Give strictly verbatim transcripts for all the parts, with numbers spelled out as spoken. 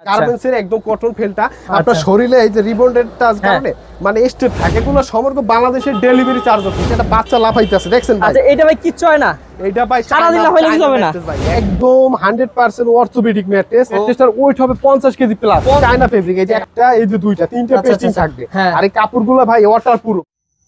গার্মেন্টসের একদম কটন ফেলটা আপনার শরীরে এই যে রিবন্ডেড টাচ কারণে মানে স্টেপ থাকে, এগুলো সমগ্র বাংলাদেশের ডেলিভারি চার্জ হচ্ছে। এটা বাচ্চা লাফাইতেছে দেখছেন ভাই। আচ্ছা এটা ভাই কিচ্ছু হয় না, এইটা ভাই সারা দিন লাফাইলে কিছু হবে না, একদম হান্ড্রেড পার্সেন্ট অর্থোপেডিক ম্যাট্রেস। ম্যাট্রেসটার ওয়েট হবে পঞ্চাশ কেজি প্লাস, চায়না ফেব্রিক। এই যে একটা, এই যে দুইটা, তিনটা পেস্টিং থাকবে। আর এই কাপড়গুলো ভাই ওয়াটারপ্রুফ।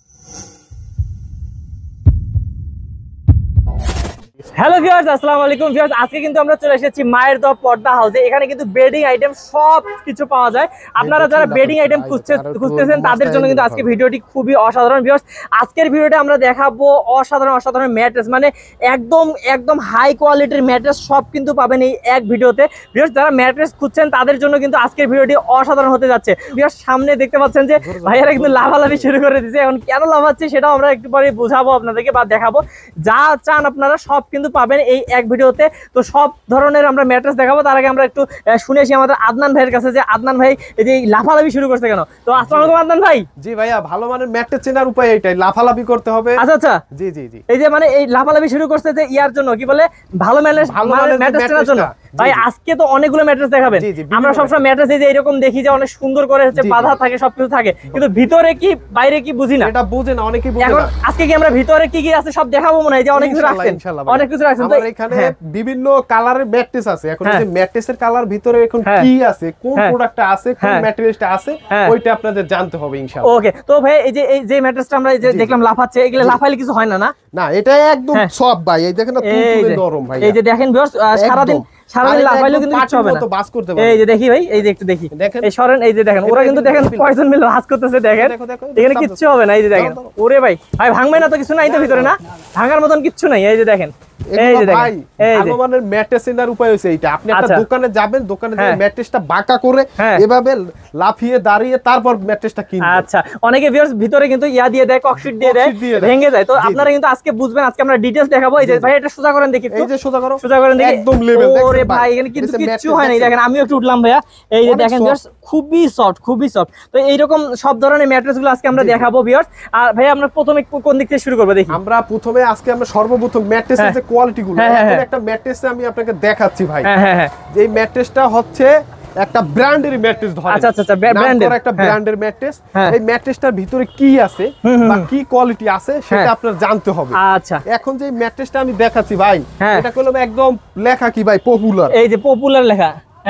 হ্যালো ভিউয়ার্স, আসসালামু আলাইকুম ভিউয়ার্স। আজকে কিন্তু আমরা চলে এসেছি মায়ের দোয়া পর্দা হাউসে। এখানে কিন্তু বেডিং আইটেম সব কিছু পাওয়া যায়। আপনারা যারা বেডিং আইটেম খুঁজতেছেন তাদের জন্য কিন্তু আজকে ভিডিওটি খুবই অসাধারণ ভিউয়ার্স। আজকের ভিডিওতে আমরা দেখাবো অসাধারণ অসাধারণ ম্যাট্রেস, মানে একদম একদম হাই কোয়ালিটির ম্যাট্রেস সব কিন্তু পাবেন এই এক ভিডিওতে ভিউয়ার্স। যারা ম্যাট্রেস খুঁজছেন তাদের জন্য কিন্তু আজকের ভিডিওটি অসাধারণ হতে যাচ্ছে ভিউয়ার্স। সামনে দেখতে পাচ্ছেন যে ভাইয়ারা কিন্তু লাভালাভি শুরু করে দিয়েছে। এখন কেন লাভাচ্ছে সেটাও আমরা একটু পরে বোঝাবো আপনাদেরকে বা দেখাবো। যা চান আপনারা সব কিন্তু পাবেন এই এক ভিডিওতে। তো সব ধরনের আমরা ম্যাট্রেস দেখাবো। তার আগে আমরা একটু শুনে আসি আমাদের আদনান ভাইয়ের কাছে যে আদনান ভাই এই যে লাফালাফি শুরু করছে কেন। তো আসসালামু আলাইকুম আদনান ভাই। জি ভাইয়া, ভালো মানের ম্যাট্রেস চেনার উপায় এটাই, লাফালাফি করতে হবে। আচ্ছা আচ্ছা, জি জি জি। এই যে মানে এই লাফালাফি শুরু করছে যে ইয়ার জন্য কি বলে ভালো ম্যাট্রেস, ভালো ম্যাট্রেস চেনার জন্য। ভাই আজকে তো অনেকগুলো ম্যাট্রেস দেখাবেন। আমরা সবসময় ম্যাট্রেস এই যে এরকম দেখি যে অনেক সুন্দর করে হচ্ছে বাঁধা থাকে, সবকিছু থাকে, কিন্তু ভিতরে কি বাইরে কি বুঝি না, এটা বুঝে না অনেকেই বুঝে না। এখন আজকে কি আমরা ভিতরে কি কি আছে সব দেখাবো মনে হয় যে অনেক কিছু রাখছেন, অনেক কিছু রাখছেন। তো এখানে বিভিন্ন কালারের ম্যাট্রেস আছে। এখন এই যে ম্যাট্রেসের কালার ভিতরে এখন কি আছে, কোন প্রোডাক্টটা আছে, কোন ম্যাটেরিয়ালটা আছে, ওইটা আপনাদের জানতে হবে ইনশাআল্লাহ। ওকে, তো ভাই এই যে এই যে ম্যাট্রেসটা আমরা এই যে দেখলাম লাফাচ্ছে, এগুলা লাফাইলে কিছু হয় না না? না, এটা একদম সব ভাই, এই দেখেন না তুলতুলে নরম ভাই। এই যে দেখেন ভিউয়ার্স, সারা দিন সারাদিন লাফাইলেও কিন্তু কিছু হবে না। এই যে দেখি ভাই, এই যে একটু দেখি, এই সরেন, এই যে দেখেন ওরা কিন্তু দেখেন কয়জন মিলে হাত করতেছে, দেখেন এখানে কিচ্ছু হবে না। এই যে দেখেন, ওরে ভাই ভাই ভাঙবে না তো, কিছু নাই তো ভিতরে না, ভাঙার মতন কিচ্ছু নাই। এই যে দেখেন, এই যে দেখেন, এই যে ভালো ম্যাট্রেস চেনার উপায় হচ্ছে এইটা। আপনি একটা দোকানে যাবেন, দোকানে যে ম্যাট্রেসটা বাঁকা করে এভাবে লাফিয়ে দাঁড়িয়ে তারপর ম্যাট্রেসটা কিনবেন। আচ্ছা, অনেকে ভিউয়ার্স ভিতরে কিন্তু ইয়া দিয়ে দেয়, ককশিট দিয়ে দেয়, ভেঙে যায়। তো আপনারা কিন্তু আজকে বুঝবেন, আজকে আমরা ডিটেইলস দেখাবো। এই যে ভাই এটা সোজা করেন দেখি, এই যে সোজা করো, সোজা করেন দেখি, একদম লেভেল। ওরে ভাই এখানে কিন্তু কিচ্ছু হয় না। দেখেন আমিও একটু উঠলাম ভাইয়া, এই যে দেখেন ভিউয়ার্স খুবই সফট, খুবই সফট। তো এইরকম সব ধরনের ম্যাট্রেস গুলো আজকে আমরা দেখাবো ভিউয়ার্স। আর ভাই আমরা প্রথমে কোন দিক থেকে শুরু করব দেখি? আমরা প্রথমে আজকে আমরা সর্বপ্রথম ম্যাট্রেসের যে কোয়ালিটি গুলো, এখন একটা ম্যাট্রেসে আমি আপনাকে দেখাচ্ছি ভাই। হ্যাঁ হ্যাঁ হ্যাঁ, এই ম্যাট্রেসটা হচ্ছে একটা ব্র্যান্ডের ম্যাট্রেস ধরেন। আচ্ছা আচ্ছা, ব্র্যান্ডের একটা ব্র্যান্ডের ম্যাট্রেস। এই ম্যাট্রেসটার ভিতরে কি আছে বা কি কোয়ালিটি আছে সেটা আপনার জানতে হবে। আচ্ছা, এখন যে ম্যাট্রেসটা আমি দেখাচ্ছি ভাই, এটা কলমে একদম লেখা কি ভাই, পপুলার। এই যে পপুলার লেখা,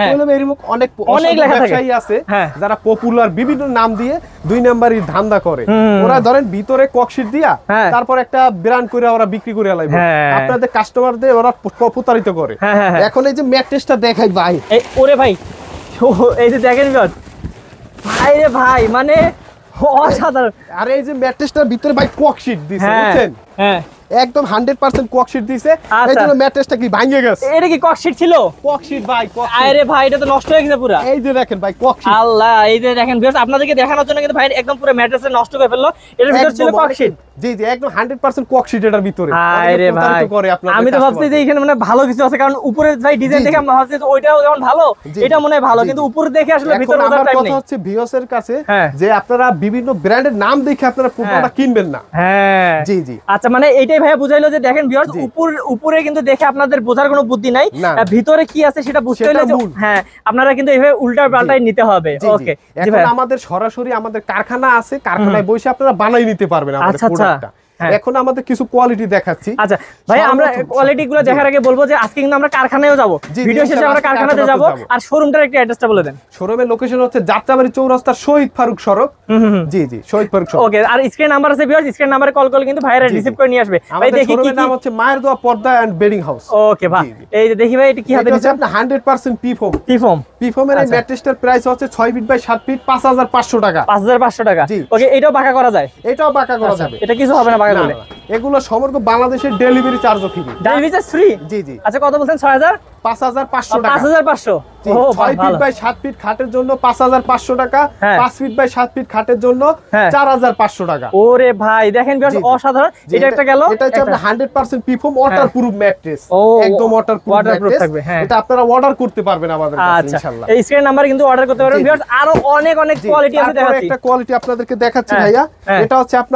অনেক অনেক ব্যবসায়ী আছে যারা পপুলার বিভিন্ন নাম দিয়ে দুই নাম্বারই ধান্দা করে। ওরা ধরেন ভিতরে ককশিট দিয়া তারপর একটা ব্র্যান্ড করে ওরা বিক্রি করে আলাইবে, আপনাদের কাস্টমারদের ওরা প্রতারিত করে। এখন এই যে ম্যাট্রেসটা দেখাই ভাই, ওরে ভাই এই যে দেখেন ভাই রে ভাই, মানে অসাধারণ। আর এই যে ম্যাট্রেসটার ভিতরে ভাই ককশিট দিছে, বুঝছেন? হ্যাঁ, একদম হান্ড্রেড পার্সেন্ট ককশিট দিছে। এই জন্য ম্যাট্রেসটা কি ভাঙে গেছে। এটা কি ককশিট ছিল? ককশিট ভাই, ককশিট। আরে ভাই এটা তো নষ্ট হয়ে গেছে পুরো। এই যে দেখেন ভাই ককশিট, আল্লাহ। এই যে দেখেন ভিউয়ার্স, আপনাদেরকে দেখানোর জন্য কিন্তু ভাই একদম পুরো ম্যাট্রেসে নষ্ট করে ফেললো। এর ভিতর ছিল ককশিট। জি জি, একদম হান্ড্রেড পার্সেন্ট ককশিট এটার ভিতরে। আরে ভাই আমি তো ভাবছি যে এখানে মানে ভালো কিছু আছে, কারণ উপরে ভাই ডিজাইন দেখে আমি ভাবছি যে ওইটাও যেমন ভালো, এটা মনে হয় ভালো, কিন্তু উপরে দেখে আসলে ভিতরে বোঝার টাইম নেই। কথা হচ্ছে ভিউয়ার্স এর কাছে যে আপনারা বিভিন্ন ব্র্যান্ডের নাম দেখে আপনারা প্রোডাক্টটা কিনবেন না। হ্যাঁ জি জি, আচ্ছা, মানে এইটাই ভাই বুঝাইলো যে দেখেন ভিউয়ার্স, উপর উপরে কিন্তু দেখে আপনাদের বোঝার কোনো বুদ্ধি নাই, ভিতরে কি আছে সেটা বুঝতে হলে হ্যাঁ আপনারা কিন্তু এইভাবে উল্টা পাল্টাই নিতে হবে। ওকে, এখন আমাদের সরাসরি আমাদের কারখানা আছে, কারখানায় বসে আপনারা বানাই নিতে পারবেন আমাদের প্রোডাক্টটা। এখন আমাদের কিছু কোয়ালিটি দেখাচ্ছি। আচ্ছা ভাই, আমরা কোয়ালিটি গুলো দেখার আগে বলবো যে আজকে কিন্তু আমরা কারখানায়ও যাব, ভিডিও শেষে আমরা কারখানাতে যাব। আর শোরুমটার একটা অ্যাড্রেসটা বলে দেন। শোরুমের লোকেশন হচ্ছে যাত্রাবাড়ি চৌরাস্তা শহীদ ফারুক সড়ক। জি জি, শহীদ ফারুক সড়ক। ওকে, আর স্ক্রিন নাম্বার আছে ভিউয়ার্স, স্ক্রিন নাম্বারে কল করলে কিন্তু ভাইরা রিসিভ করে নিয়ে আসবে। ভাই দেখি কি নাম হচ্ছে মায়ের দোয়া পর্দা এন্ড বেডিং হাউস। ওকে ভাই, এই যে দেখি ভাই এটা কি হাতে নিচ্ছে? আপনি হান্ড্রেড পার্সেন্ট পিফোম। পিফোম পিফোমের এই ম্যাট্রেসটার প্রাইস হচ্ছে ছয় ফিট বাই সাত ফিট, পাঁচ হাজার পাঁচশো টাকা। পাঁচ হাজার পাঁচশো টাকা। ওকে, এটাও বাঁকা করা যায়? এটাও বাঁকা করা যাবে, এটা কিছু হবে না বাঁকা করলে। এগুলো সমগ্র বাংলাদেশের ডেলিভারি চার্জও ফ্রি। Delivery charge free? জি জি। আচ্ছা কত বলছেন? ছয় হাজার? পাঁচ হাজার পাঁচশো টাকা। পাঁচ হাজার পাঁচশো। ও ছয় ফিট বাই সাত ফিট খাটের জন্য পাঁচ হাজার পাঁচশো টাকা, পাঁচ ফিট বাই সাত ফিট খাটের জন্য চার হাজার পাঁচশো টাকা। ওরে ভাই দেখেন ভিউয়ার্স, অসাধারণ। এটা একটা গেল, এটা হচ্ছে আপনার হান্ড্রেড পার্সেন্ট পিফোম ওয়াটারপ্রুফ ম্যাট্রেস, একদম ওয়াটারপ্রুফ ওয়াটারপ্রুফ থাকবে। হ্যাঁ, এটা আপনারা অর্ডার করতে পারবেন আমাদের কাছে ইনশাআল্লাহ। এই স্ক্রিন নাম্বার কিন্তু অর্ডার করতে পারবেন ভিউয়ার্স। আরো অনেক অনেক কোয়ালিটি আছে দেখাচ্ছি। একটা কোয়ালিটি আপনাদেরকে দেখাচ্ছি ভাইয়া। এটা হচ্ছে আপনার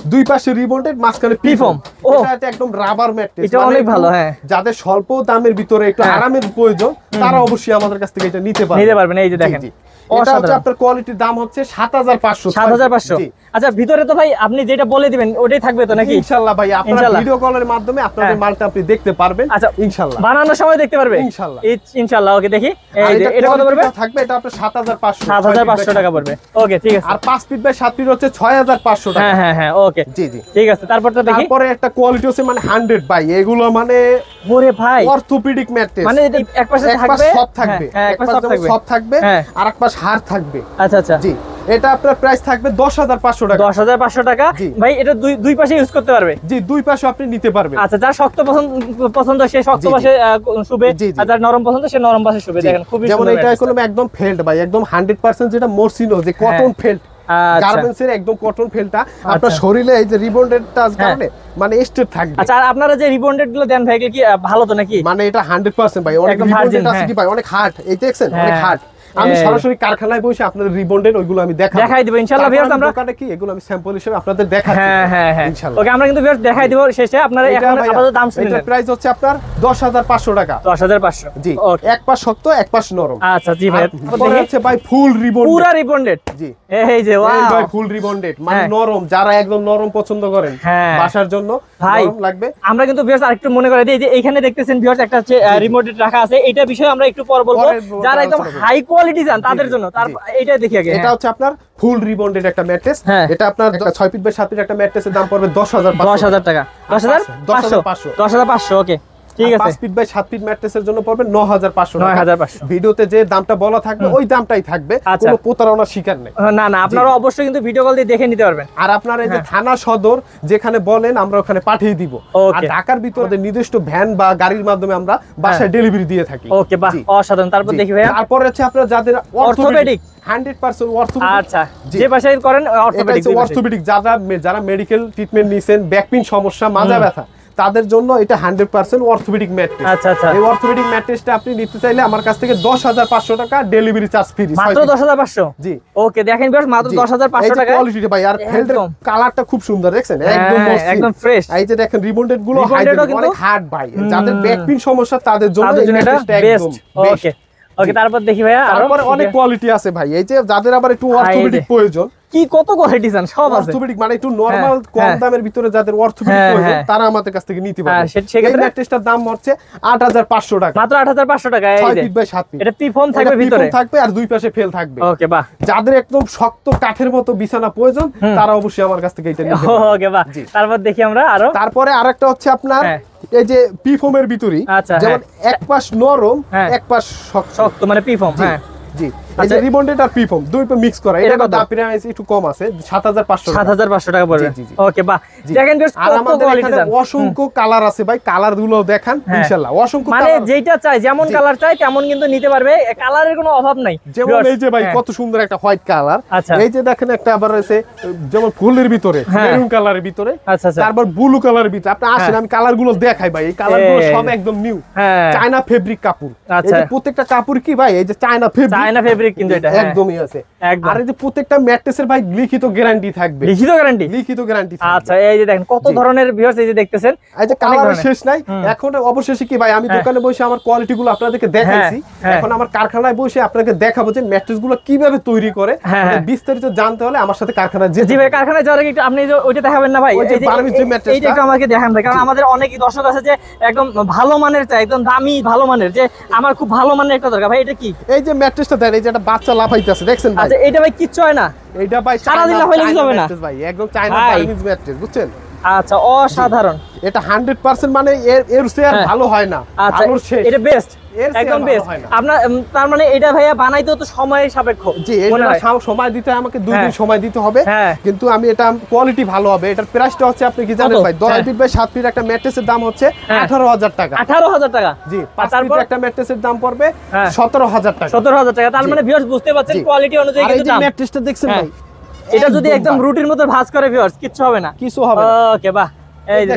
দুই পাশে রিবন্ডেড, মাঝখানে পিফোম। এটা একদম রাবার ম্যাট্রেস, এটা অনেক ভালো। হ্যাঁ, যাদের স্বল্প দামের ভিতরে একটু আরামের প্রয়োজন তারা অবশ্যই আমাদের কাছ থেকে এটা নিতে পারবে নিতে পারবেন। এই যে দেখেন, এটা হচ্ছে আপনার কোয়ালিটির দাম হচ্ছে সাত হাজার পাঁচশো। সাত হাজার পাঁচশো। আচ্ছা, ভিতরে তো ভাই আপনি যেটা বলে দিবেন ওটাই থাকবে তো নাকি? ইনশাআল্লাহ ভাই, আপনারা ভিডিও কলের মাধ্যমে আপনাদের মালটা আপনি দেখতে পারবেন। আচ্ছা, ইনশাআল্লাহ বানানোর সময় দেখতে পারবে ইনশাআল্লাহ। ইনশাআল্লাহ। ওকে, দেখি এই যে এটা কত পড়বে? থাকবে এটা আপনার সাত হাজার পাঁচশো। সাত হাজার পাঁচশো টাকা পড়বে। ওকে, ঠিক আছে। আর পাঁচ ফিট বাই সাত ফিট হচ্ছে ছয় হাজার পাঁচশো টাকা। হ্যাঁ হ্যাঁ হ্যাঁ, ওকে, জি জি, ঠিক আছে। তারপর তো দেখি, তারপরে একটা কোয়ালিটি হচ্ছে মানে একশো বাই, এগুলো মানে ওরে ভাই অর্থোপেডিক ম্যাট্রেস, মানে এটা এক পাশে এক পাশ থাকবে, সব থাকবে, হ্যাঁ, এক পাশ থাকবে সব থাকবে, আর এক পাশ হাড় থাকবে। আচ্ছা আচ্ছা, জি, এটা আপনার প্রাইস থাকবে দশ হাজার পাঁচশো টাকা। দশ হাজার পাঁচশো টাকা। ভাই এটা দুই দুই পাশে ইউজ করতে পারবে? জি, দুই পাশে আপনি নিতে পারবেন। আচ্ছা, যার শক্ত পছন্দ পছন্দ সে শক্ত পাশে শুবে, আর যার নরম পছন্দ সে নরম পাশে শুবে। দেখেন খুবই সুন্দর। যেমন এটা হলো একদম ফেল্ড ভাই, একদম একশো পার্সেন্ট যেটা মরসিনো যে কটন ফেল্ড, গার্মেন্টস এর একদম কটন ফেলটা আপনার শরীরে এই যে রিবন্ডেড টাচ কারণে মানে স্টেট থাকবে। আচ্ছা, আর আপনারা যে রিবন্ডেড গুলো দেন ভাই কি ভালো তো নাকি? মানে এটা একশো পার্সেন্ট ভাই, অনেক রিবন্ডেড আছে কি ভাই, অনেক হার্ড। এই দেখছেন অনেক হার্ড। আমি সরাসরি কারখানায় বসে আপনাদের রিবন্ডেড ওইগুলো আমি দেখাবো, দেখাই দিব ইনশাআল্লাহ। ভিউয়ার্স, আমরা দোকানে কি এগুলো আমি স্যাম্পল হিসেবে আপনাদের দেখাচ্ছি। হ্যাঁ হ্যাঁ হ্যাঁ, ইনশাআল্লাহ। ওকে, আমরা কিন্তু ভিউয়ার্স দেখাই দিব শেষে। আপনারা এখন আপাতত দাম শুনুন। এটা প্রাইস হচ্ছে আপনার দশ হাজার পাঁচশো টাকা। দশ হাজার পাঁচশো। জি, এক পাশ শক্ত এক পাশ নরম। আচ্ছা জি ভাই, পরে হচ্ছে ভাই ফুল রিবন্ডেড, পুরো রিবন্ডেড। জি, এই যে ওয়াও, এই ভাই ফুল রিবন্ডেড মানে নরম, যারা একদম নরম পছন্দ করেন বাসার জন্য নরম লাগবে। আমরা কিন্তু ভিউয়ার্স আরেকটু মনে করে দিই যে এইখানে দেখতেছেন ভিউয়ার্স একটা হচ্ছে রিমোটেড রাখা আছে। এটা বিষয়ে আমরা একটু পর বলবো। যারা একদম হাই কোয়ালিটি চান তাদের জন্য, তার এইটা দেখি আগে। এটা হচ্ছে আপনার ফুল রিবন্ডেড একটা ম্যাট্রেস। এটা আপনার ছয় ফিট বাই সাত ফিট একটা ম্যাট্রেসের দাম পড়বে দশ হাজার দশ হাজার টাকা। দশ হাজার পাঁচশো। দশ হাজার পাঁচশো। ওকে, ঠিক আছে। পাঁচ ফিট বাই সাত ফিট ম্যাট্রেসের জন্য পড়বে নয় হাজার পাঁচশো টাকা। নয় হাজার পাঁচশো। ভিডিওতে যে দামটা বলা থাকবে ওই দামটাই থাকবে, কোনো প্রতারণার শিকার নেই। না না, আপনারা অবশ্যই কিন্তু ভিডিও কল দিয়ে দেখে নিতে পারবেন। আর আপনারা এই যে থানা সদর যেখানে বলেন আমরা ওখানে পাঠিয়ে দিব। আর ঢাকার ভিতরে নির্দিষ্ট ভ্যান বা গাড়ির মাধ্যমে আমরা বাসায় ডেলিভারি দিয়ে থাকি। ওকে, বাহ, অসাধারণ। তারপর দেখি ভাইয়া, তারপরে হচ্ছে আপনারা যাদের অর্থোপেডিক একশো পার্সেন্ট অর্থোপেডিক, আচ্ছা, যে ভাষায় করেন অর্থোপেডিক, অর্থোপেডিক যারা যারা মেডিকেল ট্রিটমেন্ট নিছেন, ব্যাক পেইন সমস্যা, মাজা ব্যথা, তাদের জন্য এটা একশো পার্সেন্ট অর্থোপেডিক ম্যাট্রেস। আচ্ছা আচ্ছা, এই অর্থোপেডিক ম্যাট্রেসটা আপনি নিতে চাইলে আমার কাছ থেকে দশ হাজার পাঁচশো টাকা ডেলিভারি চার্জ ফ্রি। মাত্র দশ হাজার পাঁচশো? জি, ওকে, দেখেন ভিউয়ার্স, মাত্র দশ হাজার পাঁচশো টাকা। কোয়ালিটি ভাই, আর ফেল্ডের কালারটা খুব সুন্দর, দেখছেন একদম মসৃণ, একদম ফ্রেশ। এই যে দেখেন রিবন্ডেড গুলো অনেক হার্ড ভাই, যাদের ব্যাক পেইন সমস্যা তাদের জন্য এই ম্যাট্রেসটা একদম ওকে ওকে। তারপর দেখি ভাইয়া, তারপর অনেক কোয়ালিটি আছে ভাই। এই যে যাদের আবার একটু অর্থোপেডিক প্রয়োজন, কি কত কোয়ালিটি চান সব আছে। অর্থোপেডিক মানে একটু নরমাল কম দামের ভিতরে যাদের অর্থোপেডিক প্রয়োজন তারা আমাদের কাছ থেকে নিতে পারবে। এই ম্যাট্রেসটার দাম হচ্ছে আট হাজার পাঁচশো টাকা। মাত্র আট হাজার পাঁচশো টাকা। এই যে ছয় ফিট বাই সাত ফিট। এটা পিফোম থাকবে ভিতরে, পিফোম থাকবে আর দুই পাশে ফেল থাকবে। ওকে, বাহ। যাদের একদম শক্ত কাঠের মতো বিছানা প্রয়োজন তারা অবশ্যই আমার কাছ থেকে এটা নিতে পারবে। ওকে, বাহ। তারপর দেখি আমরা আরো। তারপরে আরেকটা হচ্ছে আপনার এই যে পিফোমের ভিতরে, যেমন এক পাশ নরম এক পাশ শক্ত, মানে পিফোম। হ্যাঁ জি, এই যে রিবন্ডেড আর পিফোম দুই পে মিক্স করা, এটা দাম প্রাইস একটু কম আছে, সাত হাজার পাঁচশো সাত হাজার পাঁচশো টাকা পড়বে। ওকে, বাহ। দেখেন বেশ কত কোয়ালিটি আছে, অসংখ্য কালার আছে ভাই, কালার গুলো দেখান ইনশাআল্লাহ। অসংখ্য মানে যেটা চাই, যেমন কালার চাই তেমন কিন্তু নিতে পারবে, কালারের কোনো অভাব নাই। যেমন এই যে ভাই কত সুন্দর একটা হোয়াইট কালার, এই যে দেখেন একটা আবার আছে যেমন ফুলের ভিতরে মেরুন কালারের ভিতরে, তারপর ব্লু কালারের ভিতরে। আপনি আসেন আমি কালার গুলো দেখাই ভাই, এই কালার গুলো সব একদম নিউ চায়না ফেব্রিক কাপড়। এই যে প্রত্যেকটা কাপড় কি ভাই, এই যে চায়না ফেব্রিক, চায়না ফেব্রিক কিন্তু এটা একদমই আছে। আর এই যে প্রত্যেকটা ম্যাট্রেসের ভাই লিখিত গ্যারান্টি থাকবে। লিখিত গ্যারান্টি? লিখিত গ্যারান্টি। আচ্ছা, এই যে দেখেন কত ধরনের ভিউয়ার্স, এই যে দেখতেছেন, এই যে কালার শেষ নাই। এখন অবশেষে কি ভাই, আমি দোকানে বসে আমার কোয়ালিটি গুলো আপনাদেরকে দেখাইছি, এখন আমার কারখানায় বসে আপনাদেরকে দেখাবো যে ম্যাট্রেস গুলো কিভাবে তৈরি করে। বিস্তারিত জানতে হলে আমার সাথে কারখানায় যেতে। জি ভাই, কারখানায় যাওয়ার আগে একটু আপনি ওইটা দেখাবেন না ভাই? এই যে বারবিশ যে ম্যাট্রেসটা, এইটা একটু আমাকে দেখান ভাই, কারণ আমাদের অনেক দর্শক আছে যে একদম ভালো মানের চাই, একদম দামি ভালো মানের, যে আমার খুব ভালো মানের একটা দরকার। ভাই এটা কি? এই যে ম্যাট্রেসটা দেন, এই যে একটা বাচ্চা লাফাইতেছে, দেখছেন ভাই? আচ্ছা, এটা ভাই কিচ্ছু হয় না? এইটা ভাই সারা দিন লাফাইলে কিছু হবে না ভাই, একদম চায়না বার্মিজ ম্যাট্রেস, বুঝছেন? আচ্ছা, অসাধারণ। এটা একশো পার্সেন্ট মানে এর এর চেয়ে আর ভালো হয় না। আচ্ছা, এটা বেস্ট, একদম বেস্ট। আপনার তার মানে এটা ভাইয়া বানাইতে তো সময় সাপেক্ষ। জি, এটা সময় দিতে আমাকে দুই দিন সময় দিতে হবে, কিন্তু আমি এটা কোয়ালিটি ভালো হবে। এটার প্রাইসটা হচ্ছে আপনি কি জানেন ভাই, দশ ফিট বাই সাত ফিট একটা ম্যাট্রেসের দাম হচ্ছে আঠারো হাজার টাকা। আঠারো হাজার টাকা? জি, পাঁচ ফিট একটা ম্যাট্রেসের দাম পড়বে সতেরো হাজার টাকা। সতেরো হাজার টাকা। তার মানে ভিউয়ার্স বুঝতে পারছেন কোয়ালিটি অনুযায়ী কিন্তু দাম। এই ম্যাট্রেসটা দেখছেন ভাই, এটা যদি একদম রুটির মতো ভাঁজ করে ভিউয়ার্স কিচ্ছু হবে না, কিছু হবে না। ওকে, বাহ। এই যে দেখেন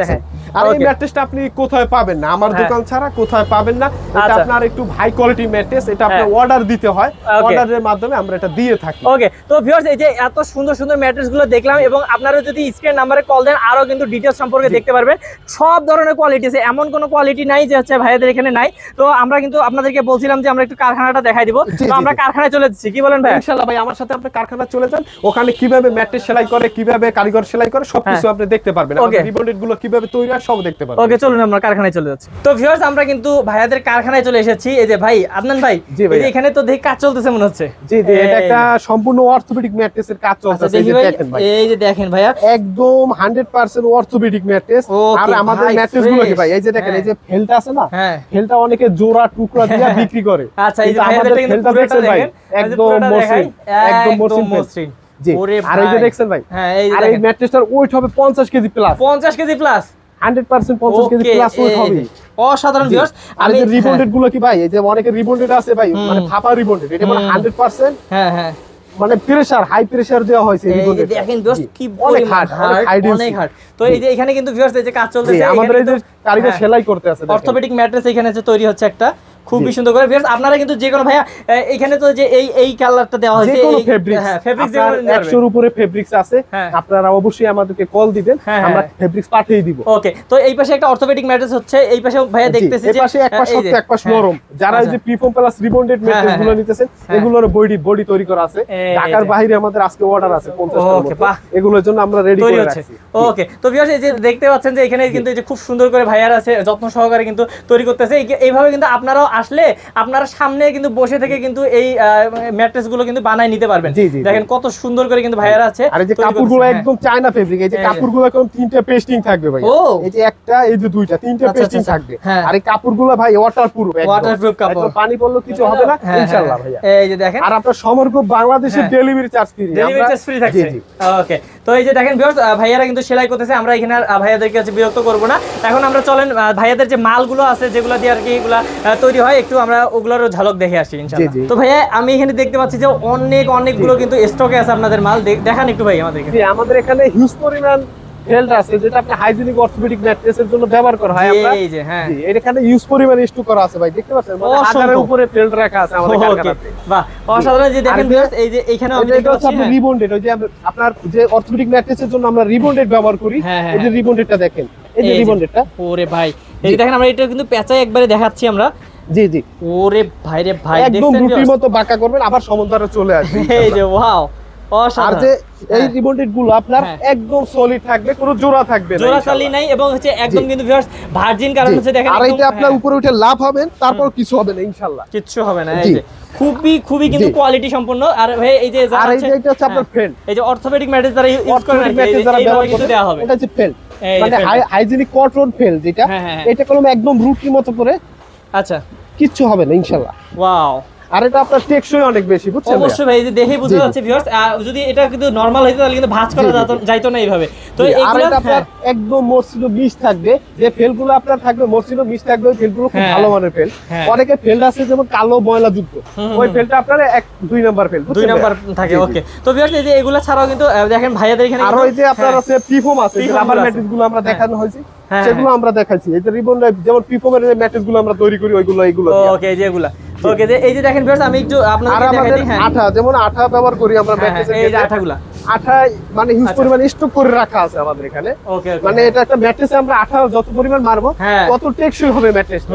আর এই ম্যাট্রেসটা আপনি কোথায় পাবেন না, আমার দোকান ছাড়া কোথায় পাবেন না। এটা আপনার একটু হাই কোয়ালিটি ম্যাট্রেস, এটা আপনি অর্ডার দিতে হয়, অর্ডারের মাধ্যমে আমরা এটা দিয়ে থাকি। ওকে, তো ভিউয়ার্স এই যে এত সুন্দর সুন্দর ম্যাট্রেস গুলো দেখলাম, এবং আপনারা যদি স্ক্রিন নাম্বারে কল দেন আরো কিন্তু ডিটেইলস সম্পর্কে দেখতে পারবেন। সব ধরনের কোয়ালিটি আছে, এমন কোনো কোয়ালিটি নাই যে হচ্ছে ভাইয়াদের এখানে নাই। তো আমরা কিন্তু আপনাদেরকে বলছিলাম যে আমরা একটু কারখানাটা দেখাই দিব, তো আমরা কারখানায় চলে যাচ্ছি, কি বলেন ভাই? ইনশাআল্লাহ ভাই, আমার সাথে আপনি কারখানা চলে যান, ওখানে কিভাবে ম্যাট্রেস সেলাই করে, কিভাবে কারিগর সেলাই করে সবকিছু আপনি দেখতে পারবেন, আমাদের রিবন্ডেড গুলো কিভাবে তৈরি হয় সব দেখতে পারবেন। ওকে, চলুন আমরা কারখানায় চলে যাচ্ছি। তো ভিউয়ার্স আমরা কিন্তু ভাইয়াদের কারখানায় চলে এসেছি। এই যে ভাই আদনান ভাই, এই যে এখানে তো দেখি কাজ চলতেছে মনে হচ্ছে। জি জি, এটা একটা সম্পূর্ণ অর্থোপেডিক ম্যাট্রেসের কাজ চলতেছে। এই যে দেখেন ভাই, এই যে দেখেন ভাইয়া, একদম হান্ড্রেড পার্সেন্ট অর্থোপেডিক ম্যাট্রেস। আর আমাদের ম্যাট্রেস গুলো কি ভাই, এই যে দেখেন, এই যে ফেলটা আছে না, ফেলটা অনেকে জোড়া টুকরা দিয়ে বিক্রি করে। আচ্ছা, এই যে আমাদের ফেলটা দেখেন ভাই, একদম মসৃণ, একদম মসৃণ। জি, আর এই যে দেখছেন ভাই, আর এই ম্যাট্রেসটার ওয়েট হবে পঞ্চাশ কেজি প্লাস। পঞ্চাশ কেজি প্লাস, হান্ড্রেড পার্সেন্ট পঞ্চাশ কেজি প্লাস ওয়েট হবে। অসাধারণ ভিউয়ার্স। আর এই যে রিবন্ডেড গুলো কি ভাই, এই যে অনেকে রিবন্ডেড আছে ভাই, মানে ফাপা রিবন্ডেড, এটা মানে হান্ড্রেড পার্সেন্ট হ্যাঁ হ্যাঁ মানে প্রেসার, হাই প্রেসার দেওয়া হয়েছে রিবন্ডেড। দেখেন ভিউয়ার্স কি পরিমাণ হার্ড, অনেক হার্ড। তো এই যে এখানে কিন্তু ভিউয়ার্স এই যে কাজ চলতেছে, আমাদের এই যে কারিগর সেলাই করতে আছে, অর্থোপেডিক ম্যাট্রেস এখানে যে তৈরি হচ্ছে একটা খুবই সুন্দর করে। ভিউয়ার্স আপনারা কিন্তু যে কোনো ভাইয়া এখানে তো যে এই এই কালারটা দেওয়া হয়েছে, যে কোনো ফেব্রিক্স, হ্যাঁ ফেব্রিক্স একশো এর উপরে ফেব্রিক্স আছে, আপনারা অবশ্যই আমাদেরকে কল দিবেন, আমরা ফেব্রিক্স পাঠিয়ে দিব। ওকে, তো এই পাশে একটা অর্থোপেডিক ম্যাট্রেস হচ্ছে, এই পাশে ভাইয়া দেখতেছি যে এই পাশে এক পাশ শক্ত এক পাশ নরম। যারা এই যে প্রিফর্ম প্লাস রিবন্ডেড ম্যাট্রেস গুলো নিতেছেন, এগুলোর বডি বডি তৈরি করা আছে, ঢাকার বাইরে আমাদের আজকে অর্ডার আছে পঞ্চাশ টার মতো, এগুলোর জন্য আমরা রেডি করে রাখছি। ওকে, তো ভিউয়ার্স এই যে দেখতে পাচ্ছেন যে এখানে কিন্তু এই যে খুব সুন্দর করে ভাইয়ার আছে যত্ন সহকারে কিন্তু তৈরি করতেছে। এইভাবে কিন্তু আপনারাও আসলে আপনারা সামনে কিন্তু বসে থেকে কিন্তু এই ম্যাট্রেস গুলো কিন্তু বানায় নিতে পারবেন। দেখেন কত সুন্দর করে কিন্তু ভাইয়ারা আছে। আর এই যে কাপড়গুলো একদম চায়না ফেব্রিক, এই যে কাপড়গুলো কোন তিনটা পেস্টিং থাকবে ভাই, এই যে একটা, এই যে দুইটা, তিনটা পেস্টিং থাকবে। আর এই কাপড়গুলো ভাই ওয়াটারপ্রুফ, একদম ওয়াটারপ্রুফ কাপড়, পানি পড়লে কিছু হবে না ইনশাআল্লাহ ভাইয়া। এই যে দেখেন, আর আপনার সমগ্র বাংলাদেশের delivery charge free, delivery charge free থাকছে। ওকে, তো এই যে দেখেন ভিউয়ার্স ভাইয়ারা কিন্তু সেলাই করতেছে, আমরা এখানে আর ভাইয়াদেরকে কাছে বিরক্ত করব না। এখন আমরা চলেন ভাইয়াদের যে মালগুলো আছে যেগুলো দিয়ে আর কি এগুলা তৈরি হয়, একটু আমরা ওগুলোর ঝলক দেখে আসি ইনশাআল্লাহ। তো ভাইয়া আমি এখানে দেখতে পাচ্ছি যে অনেক অনেকগুলো কিন্তু স্টকে আছে আপনাদের মাল, দেখান একটু ভাই আমাদেরকে। জি, আমাদের এখানে হিউজ পরিমাণ ফেল্ট আছে, যেটা আপনি হাইজিনিক অর্থোপেডিক ম্যাট্রেসের জন্য ব্যবহার করা হয়। আমরা এই যে হ্যাঁ, জি, এখানে হিউজ পরিমাণ স্টক করা আছে ভাই, দেখতে পাচ্ছেন, মানে হাজারের উপরে ফেল্ট রাখা আছে আমাদের কারখানাতে। বাহ, অসাধারণ। যে দেখেন ভিউয়ার্স এই যে এখানে আমি দেখতে পাচ্ছি আপনি রিবন্ডেড, ওই যে আপনার যে অর্থোপেডিক ম্যাট্রেসের জন্য আমরা রিবন্ডেড ব্যবহার করি, এই যে রিবন্ডেডটা দেখেন, এই যে রিবন্ডেডটা, ওরে ভাই এই দেখেন আমরা এটা কিন্তু পেঁচাই একবারে দেখাচ্ছি আমরা। জি জি, ওরে ভাই রে ভাই, একদম রুটির মতো বাঁকা করবেন, আবার সমুদ্রে চলে আসবে। এই যে ওয়াও, আর যে এই রিবন্ডেড গুলো আপনার একদম সলিড থাকবে, কোনো জোড়া থাকবে না, জোড়া চালি নাই, এবং হচ্ছে একদম কিন্তু ভিউয়ার্স ভার্জিন কারণ হচ্ছে দেখেন। আর এটা আপনার উপরে উঠে লাভ হবেন, তারপর কিছু হবে না ইনশাআল্লাহ, কিছু হবে না। এই যে খুবই খুবই কিন্তু কোয়ালিটি সম্পন্ন। আর ভাই এই যে আর এই যে এটা হচ্ছে আপনার ফেল্ট, এই যে অর্থোপেডিক ম্যাট্রেস যারা ইউজ করেন আর কি, যারা ব্যবহার কিন্তু দেয়া হবে, এটা হচ্ছে ফেল্ট, মানে হাইজিনিক কটন ফেল্ট, যেটা এটা কোনো একদম রুটির মতো করে, আচ্ছা কিচ্ছু হবে না ইনশাআল্লাহ। ওয়াও, আর এটা আপনার টেকসই অনেক বেশি, বুঝছেন? অবশ্যই ভাই, যে দেখেই বোঝা যাচ্ছে ভিউয়ার্স, যদি এটা কিন্তু নরমাল হইতো তাহলে কিন্তু ভাঁজ করা যাইতো না এইভাবে। তো এগুলো আপনার একদম মসৃণ মিশ থাকবে, যে ফেলগুলো আপনার থাকবে মসৃণ মিশ থাকবে, ওই ফেলগুলো খুব ভালো মানের ফেল। অনেকে ফেল আছে যেমন কালো ময়লা যুক্ত, ওই ফেলটা আপনার এক দুই নাম্বার ফেল, দুই নাম্বার থাকে। ওকে, তো ভিউয়ার্স এই যে এগুলো ছাড়াও কিন্তু দেখেন ভাইয়াদের এখানে আর ওই যে আপনার আছে পিফোম আছে, যে রাবার ম্যাট্রেস গুলো আমরা দেখানো হয়েছে, সেগুলো আমরা দেখাইছি। এই যে রিবন যেমন পিফোমের ম্যাট্রেস গুলো আমরা তৈরি করি, ওইগুলো এইগুলো। ওকে, এই যে এগুলা। ওকে, এই যে দেখেন ভিউয়ার্স আমি একটু আপনাদের দেখাই দিই। হ্যাঁ, আঠা, যেমন আঠা ব্যবহার করি আমরা ম্যাট্রেসে, এই যে আঠাগুলা, আঠা মানে হিউজ পরিমাণ স্টক করে রাখা আছে আমাদের এখানে। ওকে, মানে এটা একটা ম্যাট্রেসে আমরা আঠা যত পরিমাণ মারবো তত টেকসই হবে ম্যাট্রেসটা।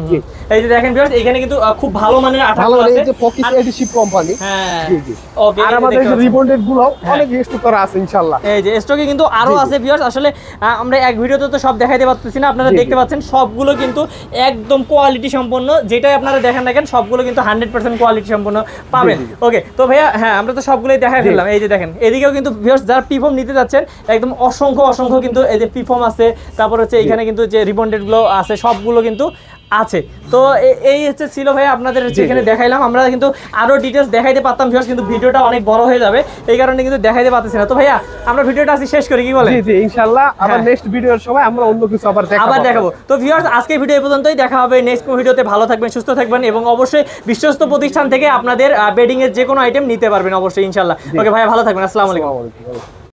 এই যে দেখেন ভিউয়ার্স এখানে কিন্তু খুব ভালো মানের আঠা আছে, এই যে ফকিস এডিশিভ কোম্পানি। হ্যাঁ, জি জি। ওকে, আর আমাদের এই রিবন্ডেড গুলো অনেক স্টক করা আছে ইনশাআল্লাহ। এই যে স্টকে কিন্তু আরো আছে ভিউয়ার্স, আসলে আমরা এক ভিডিওতে তো সব দেখাইতে পারতেছি না, আপনারা দেখতে পাচ্ছেন সবগুলো কিন্তু একদম কোয়ালিটি সম্পন্ন, যেটাই আপনারা দেখেন দেখেন সবগুলো কিন্তু হান্ড্রেড পার্সেন্ট কোয়ালিটি সম্পন্ন পাবেন। ওকে, তো ভাইয়া হ্যাঁ আমরা তো সবগুলোই দেখাই ফেললাম। এই যে দেখেন এদিকেও কিন্তু ভিউয়ার্স যারা পিফর্ম নিতে যাচ্ছেন একদম অসংখ্য অসংখ্য কিন্তু এই যে পিফর্ম আছে, তারপর হচ্ছে এখানে কিন্তু যে রিবন্ডেড গুলো আছে সবগুলো কিন্তু আছে। তো এই হচ্ছে ছিল ভাই আপনাদের যেখানে দেখাইলাম, আমরা কিন্তু আরো ডিটেইলস দেখাইতে পারতাম ভিউয়ার্স, কিন্তু ভিডিওটা অনেক বড় হয়ে যাবে, এই কারণে কিন্তু দেখাইতে পারতেছি না। তো ভাইয়া আমরা ভিডিওটা আজকে শেষ করি, কি বলেন? জি জি, ইনশাআল্লাহ আবার নেক্সট ভিডিওর সময় আমরা অন্য কিছু আবার দেখাবো আবার দেখাবো। তো ভিউয়ার্স আজকে ভিডিও এই পর্যন্তই, দেখা হবে নেক্সট ভিডিওতে। ভালো থাকবেন, সুস্থ থাকবেন, এবং অবশ্যই বিশ্বস্ত প্রতিষ্ঠান থেকে আপনাদের বেডিং এর যে কোনো আইটেম নিতে পারবেন অবশ্যই ইনশাআল্লাহ। ওকে ভাইয়া ভালো থাকবেন, আসসালামু আলাইকুম।